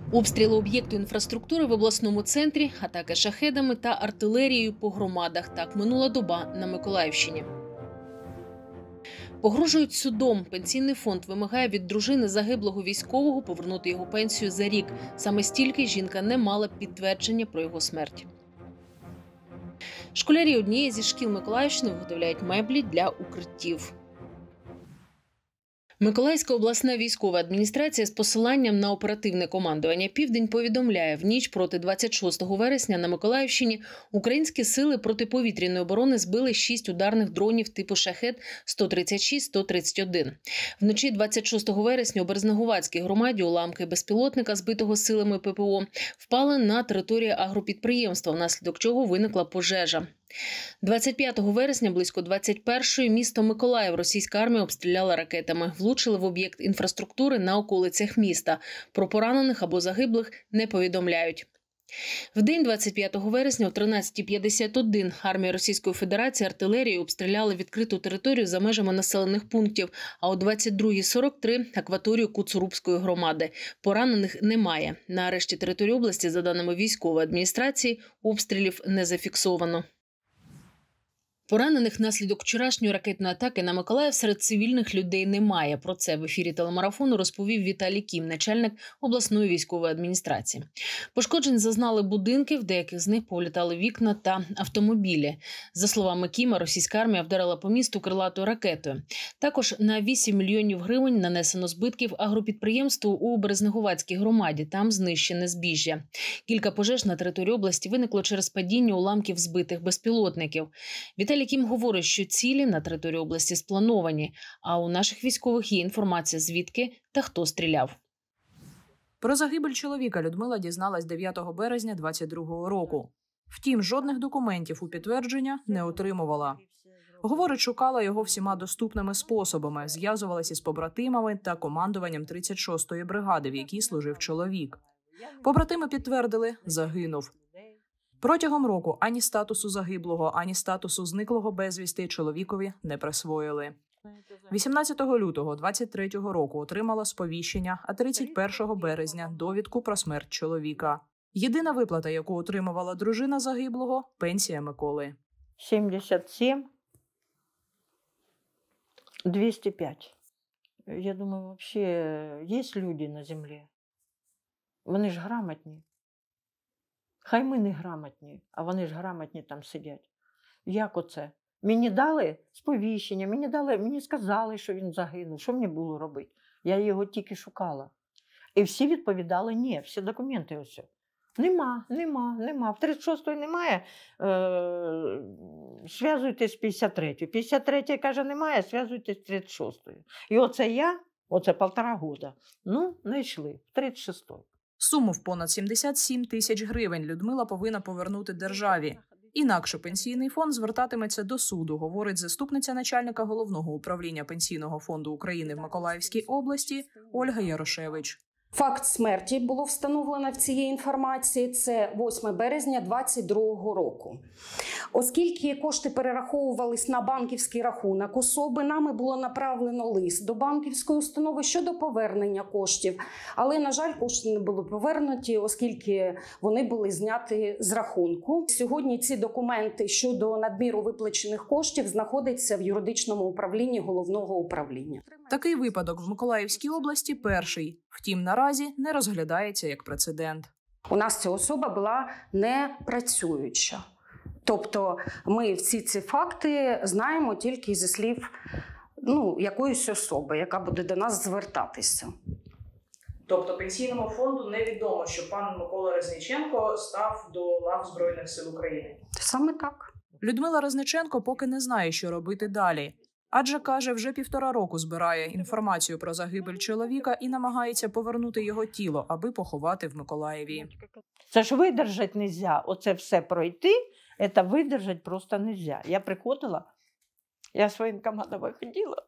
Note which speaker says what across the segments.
Speaker 1: Обстріли об'єкту інфраструктури в обласному центрі, атаки шахедами та артилерією по громадах. Так минула доба на Миколаївщині. Погрожують судом. Пенсійний фонд вимагає від дружини загиблого військового повернути його пенсію за рік. Саме стільки жінка не мала підтвердження про його смерть. Школярі однієї зі шкіл Миколаївщини виготовляють меблі для укриттів. Миколаївська обласна військова адміністрація з посиланням на оперативне командування «Південь» повідомляє, в ніч проти 26 вересня на Миколаївщині українські сили протиповітряної оборони збили 6 ударних дронів типу «Шахед-136-131». Вночі 26 вересня у Березнегуватській громаді уламки безпілотника, збитого силами ППО, впали на територію агропідприємства, внаслідок чого виникла пожежа. 25 вересня близько 21-ї місто Миколаїв російська армія обстріляла ракетами. Влучили в об'єкт інфраструктури на околицях міста. Про поранених або загиблих не повідомляють. В день 25 вересня о 13:51 армія Російської Федерації артилерією обстріляла відкриту територію за межами населених пунктів, а о 22:43 – акваторію Куцурубської громади. Поранених немає. На решті території області, за даними військової адміністрації, обстрілів не зафіксовано. Поранених внаслідок вчорашньої ракетної атаки на Миколаїв серед цивільних людей немає. Про це в ефірі телемарафону розповів Віталій Кім, начальник обласної військової адміністрації. Пошкоджень зазнали будинки, в деяких з них повлітали вікна та автомобілі. За словами Кіма, російська армія вдарила по місту крилатою ракетою. Також на 8 мільйонів гривень нанесено збитків агропідприємству у Березнегуватській громаді. Там знищене збіжжя. Кілька пожеж на території області виникло через падіння уламків збитих безпілотників. Віталій Кім говорить, що цілі на території області сплановані, а у наших військових є інформація, звідки та хто стріляв.
Speaker 2: Про загибель чоловіка Людмила дізналась 9 березня 2022 року. Втім, жодних документів у підтвердження не отримувала. Говорить, шукала його всіма доступними способами, зв'язувалася з побратимами та командуванням 36-ї бригади, в якій служив чоловік. Побратими підтвердили – загинув. Протягом року ані статусу загиблого, ані статусу зниклого безвісти чоловікові не присвоїли. 18 лютого 2023 року отримала сповіщення, а 31 березня – довідку про смерть чоловіка. Єдина виплата, яку отримувала дружина загиблого – пенсія Миколи.
Speaker 3: 77 205. Я думаю, вообще є люди на землі. Вони ж грамотні. Хай ми не грамотні, а вони ж грамотні там сидять. Як оце? Мені дали сповіщення, мені сказали, що він загинув. Що мені було робити? Я його тільки шукала. І всі відповідали ні, всі документи ось. Нема. В 36-ї немає, зв'язуйтесь з 53-ю. 53-ї каже, немає, зв'язуйтесь з 36-ю. І оце 1,5 года, знайшли, в 36-й.
Speaker 2: Суму в понад 77 тисяч гривень Людмила повинна повернути державі. Інакше пенсійний фонд звертатиметься до суду, говорить заступниця начальника Головного управління Пенсійного фонду України в Миколаївській області Ольга Ярошевич.
Speaker 4: Факт смерті було встановлено в цій інформації, це 8 березня 2022 року. Оскільки кошти перераховувались на банківський рахунок особи, нами було направлено лист до банківської установи щодо повернення коштів. Але, на жаль, кошти не були повернуті, оскільки вони були зняті з рахунку. Сьогодні ці документи щодо надміру виплачених коштів знаходяться в юридичному управлінні Головного управління.
Speaker 2: Такий випадок в Миколаївській області перший. Втім, наразі не розглядається як прецедент.
Speaker 4: У нас ця особа була не працююча. Тобто ми всі ці факти знаємо тільки зі слів якоїсь особи, яка буде до нас звертатися.
Speaker 2: Тобто Пенсійному фонду невідомо, що пан Микола Резніченко став до лав Збройних сил України?
Speaker 4: Саме так.
Speaker 2: Людмила Резниченко поки не знає, що робити далі. Адже, каже, вже 1,5 року збирає інформацію про загибель чоловіка і намагається повернути його тіло, аби поховати в Миколаєві.
Speaker 3: Це ж видержати не можна. Оце все пройти, це видержати просто не можна. Я приходила, я з воєнкоматом ходила,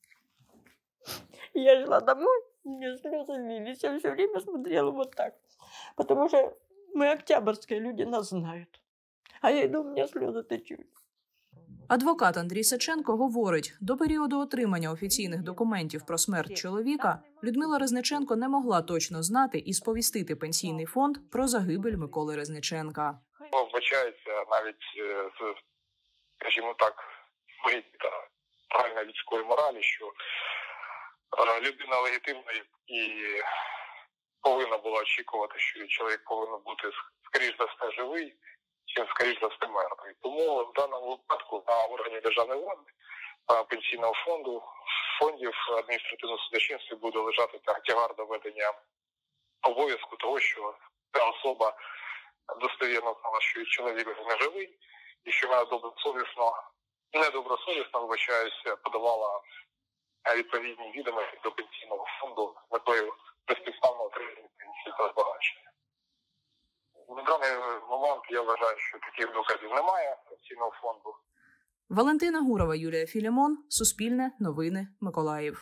Speaker 3: я йшла домой, у мене сльози лились, я все время смотрела вот так. Потому что мы октябрьские, люди нас знают. А я иду, у меня слезы течут.
Speaker 2: Адвокат Андрій Саченко говорить, до періоду отримання офіційних документів про смерть чоловіка Людмила Резниченко не могла точно знати і сповістити пенсійний фонд про загибель Миколи Резниченка.
Speaker 5: Вбачається навіть, скажімо так, правильної людської моралі, що людина легітимна і повинна була очікувати, що чоловік повинен бути, скоріш за все, живий, чим скоріш за все мертвий. Тому в даному випадку на органі державної влади, пенсійного фонду, фондів адміністративного судочинства буде лежати тягар доведення обов'язку того, що ця особа достовірно знала, що чоловік не живий, і що вона недобросовісно, вибачаюся, подавала відповідні відомості до пенсійного фонду з метою безпідставного отримання пенсії та збагачення. На даний момент я вважаю, що таких доказів немає пенсійного фонду.
Speaker 2: Валентина Гурова, Юлія Філімон, Суспільне, Новини, Миколаїв.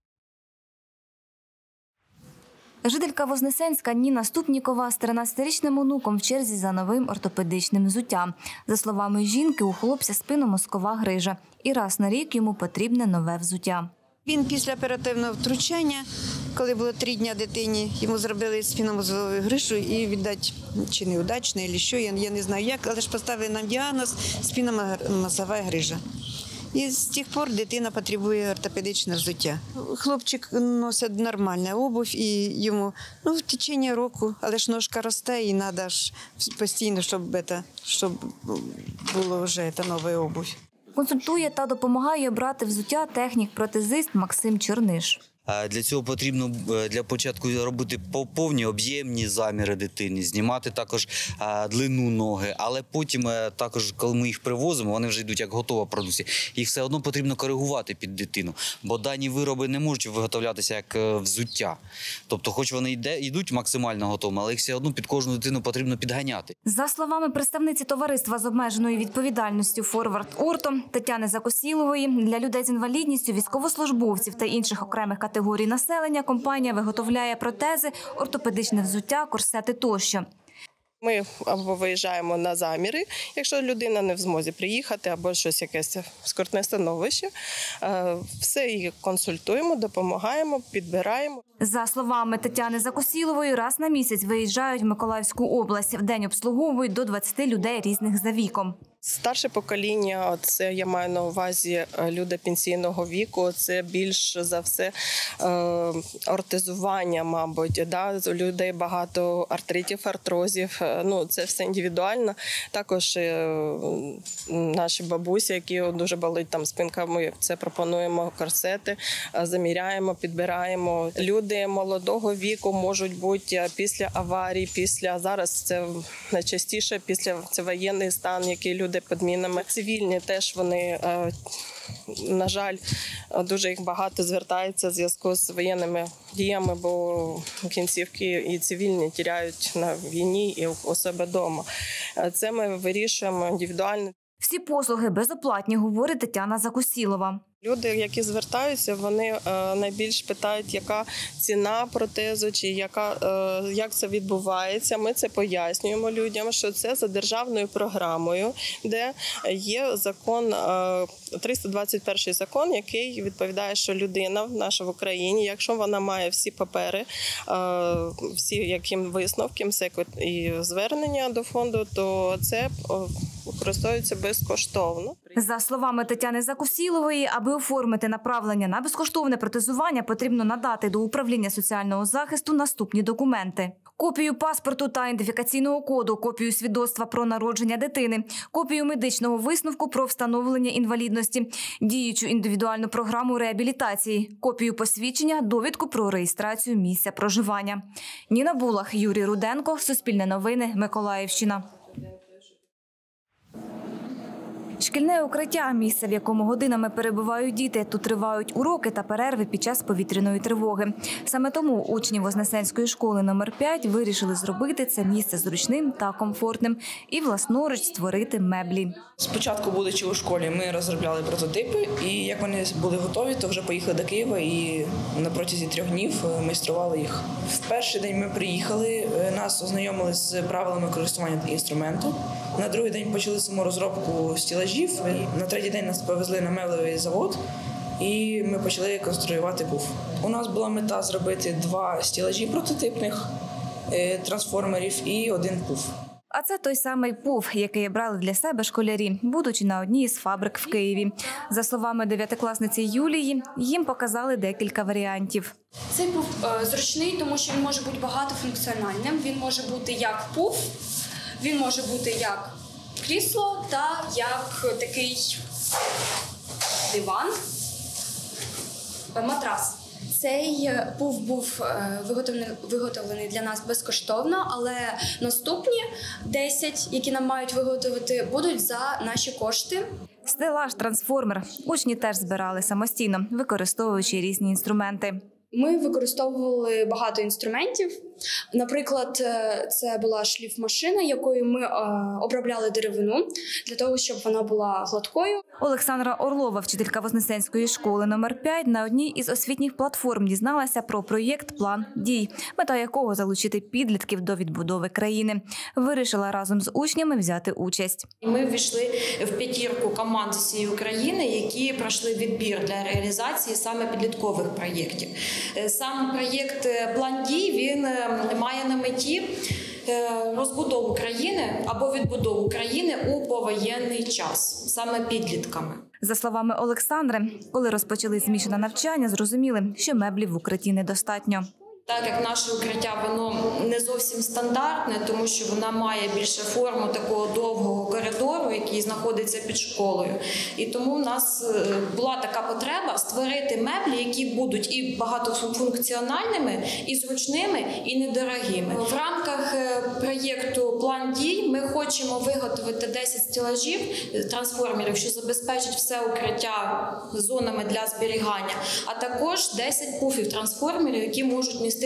Speaker 6: Жителька Вознесенська Ніна Ступнікова з 13-річним онуком в черзі за новим ортопедичним взуттям. За словами жінки, у хлопця спинномозкова грижа. І раз на рік йому потрібне нове взуття.
Speaker 7: Він після оперативного втручання, коли було 3 дні дитині, йому зробили спинномозгову грижу і, віддать, чи неудачно, чи що, я не знаю як, але ж поставили нам діагноз спинномозгова грижа. І з тих пор дитина потребує ортопедичне взуття. Хлопчик носить нормальну обувь і йому в течение року, але ж ножка росте і треба ж постійно, щоб було вже нова обувь.
Speaker 6: Консультує та допомагає брати взуття технік-протезист Максим Черниш.
Speaker 8: Для цього потрібно для початку робити повні об'ємні заміри дитини, знімати також длину ноги, але потім також, коли ми їх привозимо, вони вже йдуть як готова продукція, їх все одно потрібно коригувати під дитину, бо дані вироби не можуть виготовлятися як взуття. Тобто, хоч вони йдуть максимально готовими, але їх все одно під кожну дитину потрібно підганяти. За
Speaker 6: словами представниці товариства з обмеженою відповідальністю «Форвард Орто» Тетяни Закосілової, для людей з інвалідністю, військовослужбовців та інших окремих категорій населення компанія виготовляє протези, ортопедичне взуття, корсети тощо.
Speaker 9: Ми або виїжджаємо на заміри, якщо людина не в змозі приїхати, або щось якесь скрутне становище. Все її консультуємо, допомагаємо, підбираємо.
Speaker 6: За словами Тетяни Закосілової, раз на місяць виїжджають в Миколаївську область. В день обслуговують до 20 людей різних за віком.
Speaker 9: Старше покоління, це я маю на увазі люди пенсійного віку, це більш за все ортезування, мабуть. Да? У людей багато артритів, артрозів, це все індивідуально. Також наші бабусі, які дуже болить там спинка, ми це пропонуємо корсети, заміряємо, підбираємо. Люди молодого віку можуть бути після аварій, зараз це найчастіше це воєнний стан, який люди під мінами. Цивільні теж вони, на жаль, дуже їх багато звертається в зв'язку з воєнними діями, бо кінцівки і цивільні тіряють на війні і у себе вдома. Це ми вирішуємо індивідуально.
Speaker 6: Всі послуги безоплатні, говорить Тетяна Закосілова.
Speaker 9: Люди, які звертаються, вони найбільш питають, яка ціна протезу, чи як це відбувається. Ми це пояснюємо людям, що це за державною програмою, де є закон, 321 закон, який відповідає, що людина наша в Україні, якщо вона має всі папери, всі яким висновки, і звернення до фонду, то це використовується безкоштовно.
Speaker 6: За словами Тетяни Закосілової, аби оформити направлення на безкоштовне протезування, потрібно надати до управління соціального захисту наступні документи: копію паспорту та ідентифікаційного коду, копію свідоцтва про народження дитини, копію медичного висновку про встановлення інвалідності, діючу індивідуальну програму реабілітації, копію посвідчення, довідку про реєстрацію місця проживання. Ніна Булах, Юрій Руденко, Суспільне новини, Миколаївщина. Шкільне укриття – місце, в якому годинами перебувають діти. Тут тривають уроки та перерви під час повітряної тривоги. Саме тому учні Вознесенської школи номер 5 вирішили зробити це місце зручним та комфортним і власноруч створити меблі.
Speaker 10: Спочатку, будучи у школі, ми розробляли прототипи, і як вони були готові, то вже поїхали до Києва і на протязі 3 днів майстрували їх. В перший день ми приїхали, нас ознайомили з правилами користування інструменту. На другий день почали саму розробку стелажів. На третій день нас повезли на меблевий завод. І ми почали конструювати пуф. У нас була мета зробити 2 стелажі прототипних трансформерів і 1 пуф.
Speaker 6: А це той самий пуф, який брали для себе школярі, будучи на одній із фабрик в Києві. За словами 9-класниці Юлії, їм показали декілька варіантів.
Speaker 11: Цей пуф зручний, тому що він може бути багатофункціональним. Він може бути як пуф, він може бути як крісло та як такий диван, матрас. Цей пуф був виготовлений для нас безкоштовно, але наступні 10, які нам мають виготовити, будуть за наші кошти.
Speaker 6: Стелаж-трансформер учні теж збирали самостійно, використовуючи різні інструменти.
Speaker 11: Ми використовували багато інструментів. Наприклад, це була шліфмашина, якою ми обробляли деревину для того, щоб вона була гладкою.
Speaker 6: Олександра Орлова, вчителька Вознесенської школи номер 5, на одній із освітніх платформ дізналася про проєкт «План дій», мета якого – залучити підлітків до відбудови країни. Вирішила разом з учнями взяти участь.
Speaker 12: Ми ввійшли в 5 команд з усієї України, які пройшли відбір для реалізації саме підліткових проєктів. Сам проєкт «План дій» він має на меті розбудову країни або відбудову країни у повоєнний час, саме підлітками.
Speaker 6: За словами Олександри, коли розпочали змішане навчання, зрозуміли, що меблів в укритті недостатньо.
Speaker 12: Так як наше укриття, воно не зовсім стандартне, тому що вона має більше форму такого довгого коридору, який знаходиться під школою. І тому в нас була така потреба створити меблі, які будуть і багатофункціональними, і зручними, і недорогими. В рамках проєкту «План дій» ми хочемо виготовити 10 стелажів трансформерів, що забезпечить все укриття зонами для зберігання, а також 10 пуфів трансформерів, які можуть містити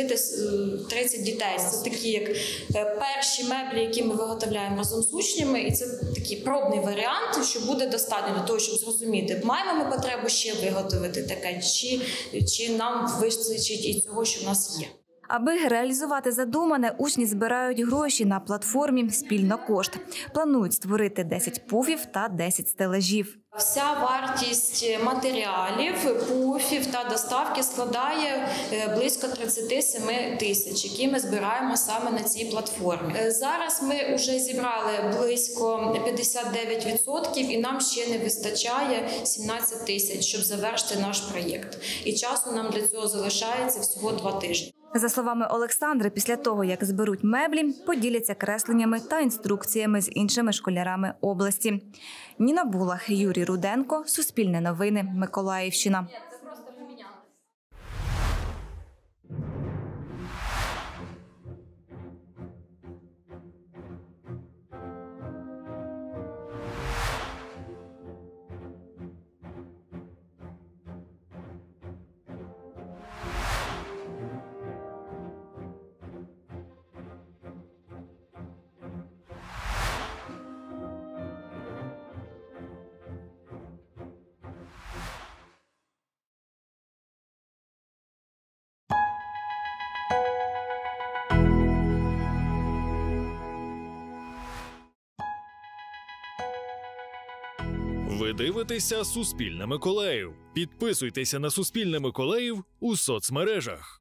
Speaker 12: 30 дітей. Це такі як перші меблі, які ми виготовляємо разом з учнями, і це такий пробний варіант, що буде достатньо для того, щоб зрозуміти, маємо ми потребу ще виготовити таке, чи нам вистачить і цього, що в нас є.
Speaker 6: Аби реалізувати задумане, учні збирають гроші на платформі «Спільно кошт». Планують створити 10 пуфів та 10 стелажів.
Speaker 12: Вся вартість матеріалів, пуфів та доставки складає близько 37 тисяч, які ми збираємо саме на цій платформі. Зараз ми вже зібрали близько 59% і нам ще не вистачає 17 тисяч, щоб завершити наш проєкт. І часу нам для цього залишається всього 2 тижні.
Speaker 6: За словами Олександри, після того, як зберуть меблі, поділяться кресленнями та інструкціями з іншими школярами області. Ніна Булах, Юрій Руденко, Суспільне новини, Миколаївщина.
Speaker 13: Ви дивитеся «Суспільне Миколаїв». Підписуйтеся на «Суспільне Миколаїв» у соцмережах.